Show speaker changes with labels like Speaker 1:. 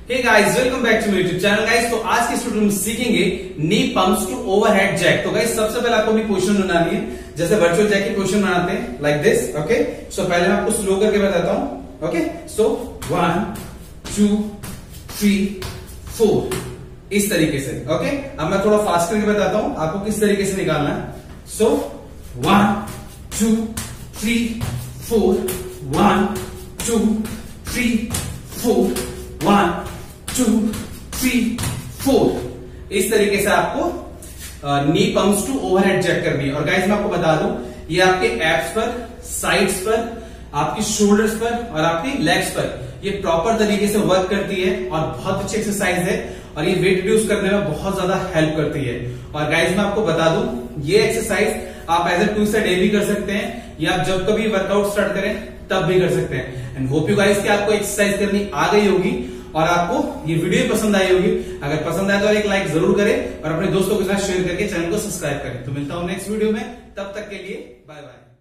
Speaker 1: Hey guys, welcome back to my YouTube channel guys. तो आज के स्टूडियो में सीखेंगे knee pumps to overhead jack. तो गाइस सबसे पहले आपको भी पोजीशन बनानी है, जैसे वर्चुअल जैक की पोजीशन बनाते हैं लाइक दिस। ओके, सो पहले मैं आपको स्लो करके बताता हूं। ओके, सो 1 2 3 4 इस तरीके से। ओके, अब मैं थोड़ा फास्ट करके बताता हूं आपको किस तरीके से निकालना है। सो 1 2 3 4 1 2 3 4 1 2 3 4 इस तरीके से आपको knee pumps to overhead jack करनी है। और गाइस मैं आपको बता दूं, ये आपके एब्स पर, साइड्स पर, आपकी शोल्डर्स पर और आपकी लेग्स पर ये प्रॉपर तरीके से वर्क करती है और बहुत अच्छी एक्सरसाइज है और ये वेट रिड्यूस करने में बहुत ज्यादा हेल्प करती है। और गाइस मैं आपको बता दूं, ये एक्सरसाइज आप एज ए टू से डे भी कर सकते हैं या आप जब कभी वर्कआउट स्टार्ट करें तब भी कर सकते हैं। एंड होप यू गाइस कि आपको एक्सरसाइज करनी आ गई होगी और आपको ये वीडियो पसंद आई होगी। अगर पसंद आए तो एक लाइक जरूर करें और अपने दोस्तों के साथ शेयर करके चैनल को सब्सक्राइब करें। तो मिलता हूं नेक्स्ट वीडियो में, तब तक के लिए बाय बाय।